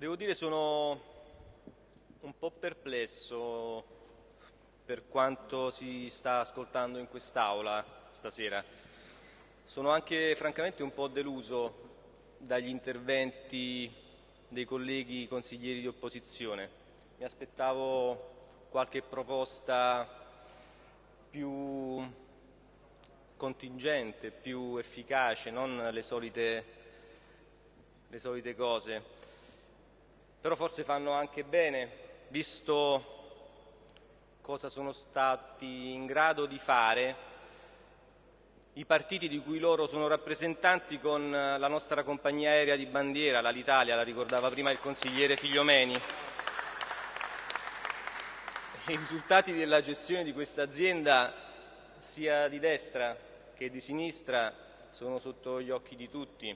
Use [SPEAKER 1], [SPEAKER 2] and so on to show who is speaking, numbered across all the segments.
[SPEAKER 1] Devo dire sono un po' perplesso per quanto si sta ascoltando in quest'Aula stasera. Sono anche francamente un po' deluso dagli interventi dei colleghi consiglieri di opposizione. Mi aspettavo qualche proposta più contingente, più efficace, non le solite cose. Però forse fanno anche bene, visto cosa sono stati in grado di fare i partiti di cui loro sono rappresentanti con la nostra compagnia aerea di bandiera, l'Alitalia, la ricordava prima il consigliere Figliomeni. I risultati della gestione di questa azienda, sia di destra che di sinistra, sono sotto gli occhi di tutti.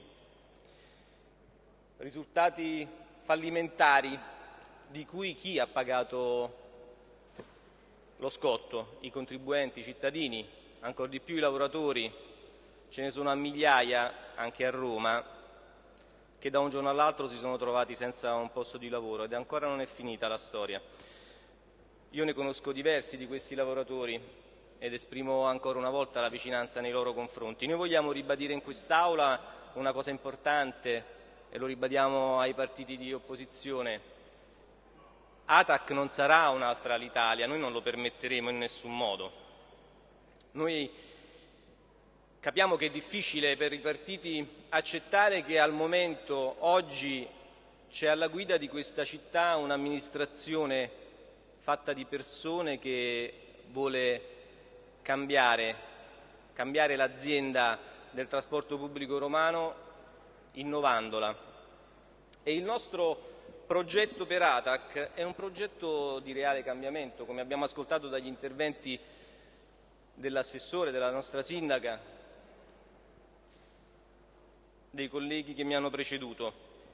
[SPEAKER 1] Risultati fallimentari di cui chi ha pagato lo scotto? I contribuenti, i cittadini, ancor di più i lavoratori. Ce ne sono a migliaia anche a Roma che da un giorno all'altro si sono trovati senza un posto di lavoro ed ancora non è finita la storia. Io ne conosco diversi di questi lavoratori ed esprimo ancora una volta la vicinanza nei loro confronti. Noi vogliamo ribadire in quest'Aula una cosa importante e lo ribadiamo ai partiti di opposizione. ATAC non sarà un'altra Alitalia, noi non lo permetteremo in nessun modo. Noi capiamo che è difficile per i partiti accettare che al momento, oggi, c'è alla guida di questa città un'amministrazione fatta di persone che vuole cambiare l'azienda del trasporto pubblico romano innovandola. E il nostro progetto per ATAC è un progetto di reale cambiamento, come abbiamo ascoltato dagli interventi dell'assessore, della nostra sindaca, dei colleghi che mi hanno preceduto.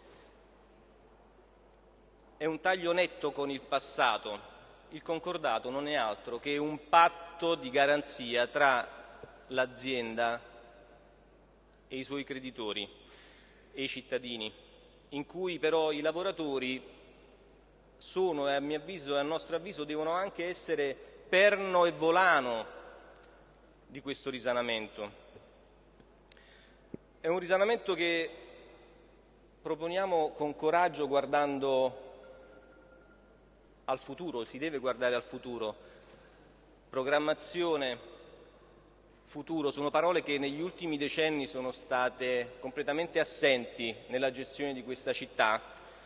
[SPEAKER 1] È un taglio netto con il passato. Il concordato non è altro che un patto di garanzia tra l'azienda e i suoi creditori e i cittadini, in cui però i lavoratori sono, e a mio avviso e a nostro avviso, devono anche essere perno e volano di questo risanamento. È un risanamento che proponiamo con coraggio guardando al futuro, si deve guardare al futuro. Programmazione, futuro, sono parole che negli ultimi decenni sono state completamente assenti nella gestione di questa città.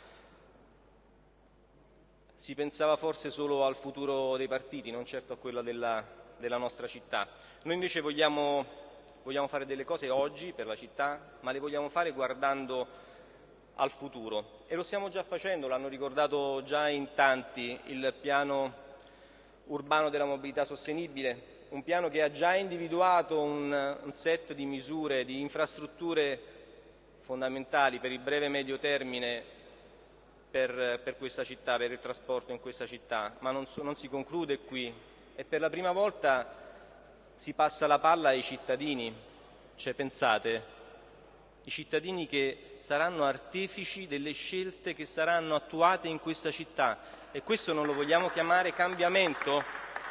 [SPEAKER 1] Si pensava forse solo al futuro dei partiti, non certo a quello della nostra città. Noi invece vogliamo fare delle cose oggi per la città, ma le vogliamo fare guardando al futuro e lo stiamo già facendo, l'hanno ricordato già in tanti, il piano urbano della mobilità sostenibile, un piano che ha già individuato un set di misure, di infrastrutture fondamentali per il breve e medio termine per questa città, per il trasporto in questa città, ma non si conclude qui e per la prima volta si passa la palla ai cittadini, cioè pensate, i cittadini che saranno artefici delle scelte che saranno attuate in questa città e questo non lo vogliamo chiamare cambiamento?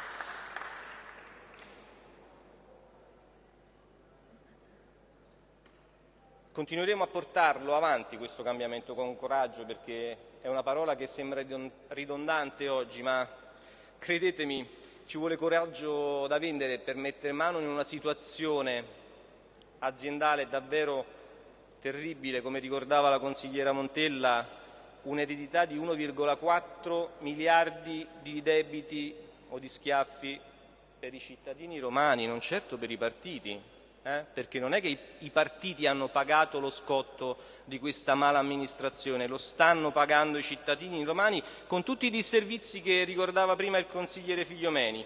[SPEAKER 1] Continueremo a portarlo avanti questo cambiamento con coraggio perché è una parola che sembra ridondante oggi, ma credetemi, ci vuole coraggio da vendere per mettere mano in una situazione aziendale davvero terribile, come ricordava la consigliera Montella, un'eredità di 1,4 miliardi di debiti o di schiaffi per i cittadini romani, non certo per i partiti. Perché non è che i partiti hanno pagato lo scotto di questa mala amministrazione, lo stanno pagando i cittadini romani con tutti i disservizi che ricordava prima il consigliere Figliomeni.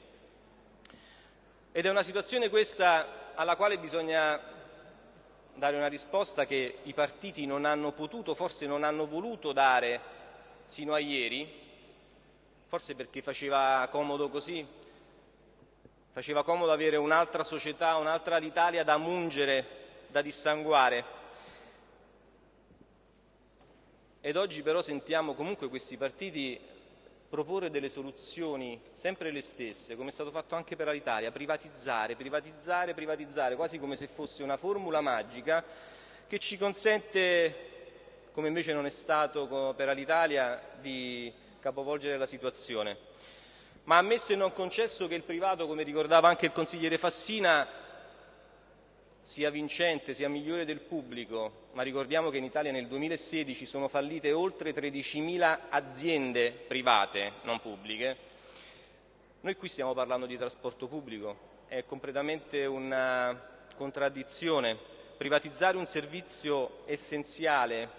[SPEAKER 1] Ed è una situazione questa alla quale bisogna dare una risposta che i partiti non hanno potuto, forse non hanno voluto dare sino a ieri, forse perché faceva comodo così. Faceva comodo avere un'altra società, un'altra Alitalia da mungere, da dissanguare. ed oggi però sentiamo comunque questi partiti proporre delle soluzioni sempre le stesse, come è stato fatto anche per Alitalia: privatizzare, privatizzare, privatizzare, quasi come se fosse una formula magica che ci consente, come invece non è stato per Alitalia, di capovolgere la situazione. Ma ammesso e non concesso che il privato, come ricordava anche il consigliere Fassina, sia vincente, sia migliore del pubblico, ma ricordiamo che in Italia nel 2016 sono fallite oltre 13.000 aziende private, non pubbliche. Noi qui stiamo parlando di trasporto pubblico, è completamente una contraddizione. Privatizzare un servizio essenziale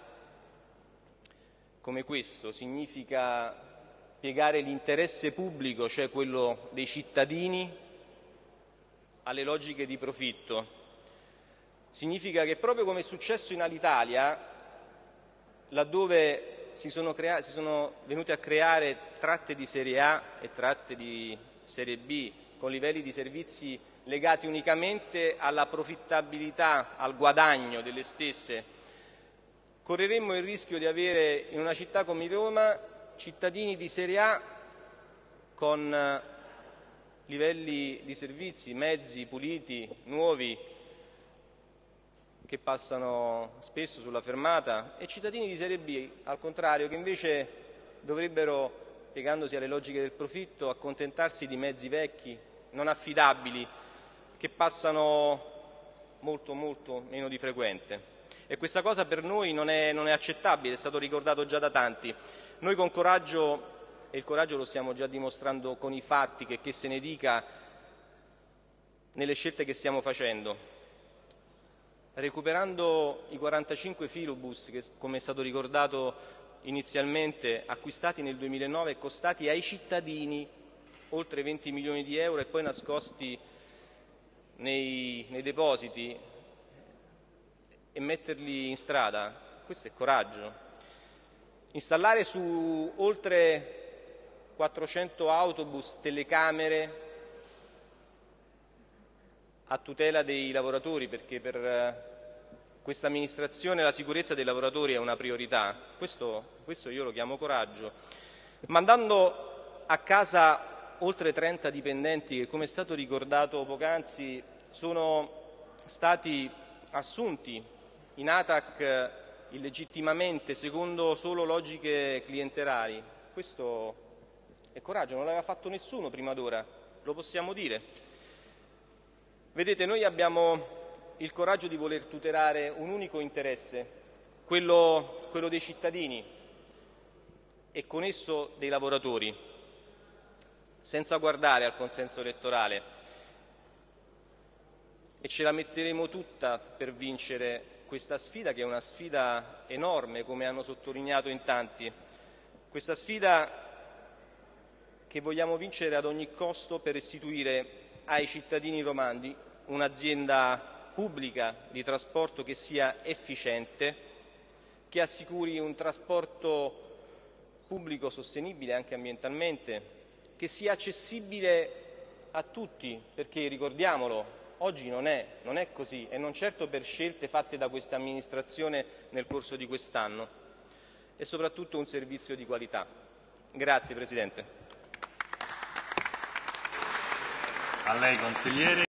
[SPEAKER 1] come questo significa piegare l'interesse pubblico, cioè quello dei cittadini, alle logiche di profitto. Significa che, proprio come è successo in Alitalia, laddove si sono venute a creare tratte di serie A e tratte di serie B con livelli di servizi legati unicamente alla profittabilità, al guadagno delle stesse, correremmo il rischio di avere in una città come Roma cittadini di serie A con livelli di servizi, mezzi puliti, nuovi, che passano spesso sulla fermata, e cittadini di serie B, al contrario, che invece dovrebbero, piegandosi alle logiche del profitto, accontentarsi di mezzi vecchi, non affidabili, che passano molto meno di frequente. E questa cosa per noi non è accettabile, è stato ricordato già da tanti. Noi con coraggio, e il coraggio lo stiamo già dimostrando con i fatti, che se ne dica, nelle scelte che stiamo facendo, recuperando i 45 filobus che, come è stato ricordato inizialmente, acquistati nel 2009 e costati ai cittadini oltre 20 milioni di euro e poi nascosti nei depositi, e metterli in strada, questo è coraggio. Installare su oltre 400 autobus telecamere a tutela dei lavoratori, perché per questa amministrazione la sicurezza dei lavoratori è una priorità. Questo io lo chiamo coraggio. Mandando a casa oltre 30 dipendenti che, come è stato ricordato poc'anzi, sono stati assunti in ATAC illegittimamente, secondo solo logiche clientelari. Questo è coraggio, non l'aveva fatto nessuno prima d'ora, lo possiamo dire. Vedete, noi abbiamo il coraggio di voler tutelare un unico interesse, quello dei cittadini e con esso dei lavoratori, senza guardare al consenso elettorale, e ce la metteremo tutta per vincere questa sfida, che è una sfida enorme, come hanno sottolineato in tanti, questa sfida che vogliamo vincere ad ogni costo per restituire ai cittadini romani un'azienda pubblica di trasporto che sia efficiente, che assicuri un trasporto pubblico sostenibile anche ambientalmente, che sia accessibile a tutti, perché ricordiamolo, oggi non è così, e non certo per scelte fatte da questa amministrazione nel corso di quest'anno, e soprattutto un servizio di qualità. Grazie Presidente.
[SPEAKER 2] A lei, consigliere.